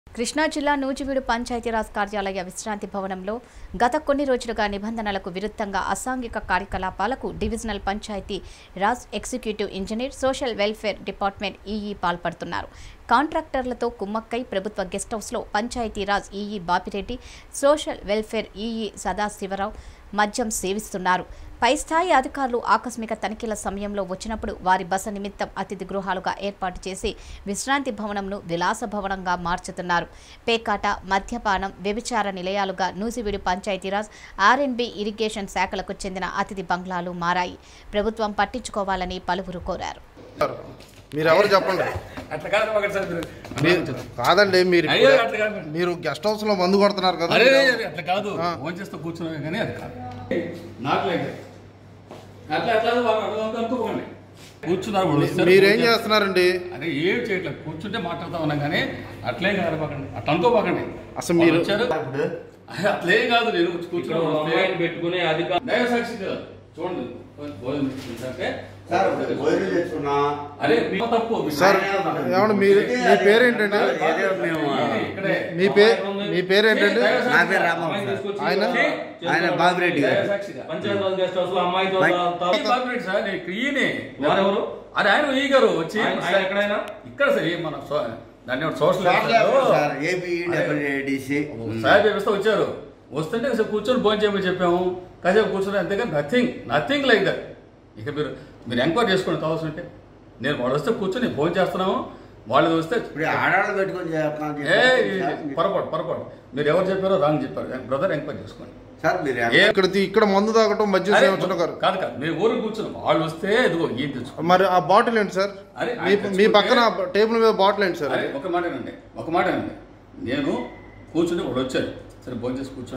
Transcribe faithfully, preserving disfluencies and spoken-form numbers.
కృష్ణా జిల్లా నూజివీడు పంచాయతీరాజ్ కార్యాలయ విశ్రాంతి భవనంలో గత కొన్ని రోజులుగా నిబంధనలకు విరుద్ధంగా అసాంఘిక కార్యకలాపాలకు divisional panchayati Raj executive engineer social welfare department EE పాల్పడుతున్నారు. కాంట్రాక్టర్లతో కుమ్మక్కై ప్రభుత్వ గెస్ట్ హౌస్లో Panchayati Raj EE Bapireddy, social welfare EE Sadasivarao మద్యం సేవిస్తున్నారు. పై స్థాయి అధికారులు ఆకస్మిక తనిఖీల సమయంలో వచ్చినప్పుడు వారి బస నిమిత్తం అతిథి గృహాలుగా ఏర్పాటు చేసి విశ్రాంతి భవనంను విలాస భవనంగా మార్చుతున్నారు. పేకాట, మద్యపానం, వ్యభిచార నిలయాలుగా నూజివీడు పంచాయతీరాజ్, ఆర్ఎండ్బి ఇరిగేషన్ శాఖలకు చెందిన అతిథి బంగ్లాలు మారాయి. ప్రభుత్వం పట్టించుకోవాలని పలువురు కోరారు. మీరు ఎవరు చెప్పండి. కాదండి, మీరు మీరు గెస్ట్ హౌస్ లో మందు కొడుతున్నారు కదా. అట్లా కాదు, ఫోన్ చేస్తూ కూర్చున్నామే కానీ అది కాదు. నాకు లేదు అట్లా అట్లా అనుకోకండి. కూర్చున్నారు మీరేం చేస్తున్నారండి? అదే ఏం చేయట్లేదు, కూర్చుంటే మాట్లాడుతూ ఉన్నాం కానీ అట్లే కాదు పకండి, అట్లా అనుకోపకండి. అసలు మీరు వచ్చారు అట్లేం కాదు. నేను కూర్చున్నాను పెట్టుకునే అధికారం సాక్షి చూడండి. సార్ ఏమన్నా మీరు మీ పేరేంటండి? మీ పేరు మీ పేరేంటండి? నా పేరు రామ. ఆయన ఆయన బాబిరెడ్డి గారు. బాబిరెడ్డి సార్ ఈయనే. అదే ఆయన ఈ గారు వచ్చి ఇక్కడ సార్ మన దాన్ని సోషల్ సాహెబ్ వ్యవస్థ వచ్చారు. వస్తుంటే కూర్చొని భోజనం చేయమని చెప్పాము. కాసేపు కూర్చొని అంతేగాని నథింగ్ నథింగ్ లైక్ దట్. ఇక మీరు మీరు ఎంక్వైరీ చేసుకోండి కావాల్సి ఉంటే. నేను వాళ్ళు వస్తే కూర్చొని ఫోన్ చేస్తున్నాము, వాళ్ళు వస్తే ఆడాళ్ళు పెట్టుకొని పొరపాటు పొరపాటు మీరు ఎవరు చెప్పారో రాంగ్ చెప్పారు. బ్రదర్ ఎంక్వైరీ చేసుకోండి సార్. మీరు ఇక్కడ ఇక్కడ మందు తాగటం మధ్య కాదు కాదు మీరు ఊరు కూర్చున్నాం, వాళ్ళు వస్తే ఇదిగో ఏం తెచ్చుకో. మరి ఆ బాటిల్ ఏంటి సార్? మీ పక్కన టేబుల్ మీద బాటిల్ ఏంటి సార్? ఒక మాట అండి ఒక మాట అండి నేను కూర్చుని వాడు వచ్చారు. సరే భోజనం చేసి కూర్చొని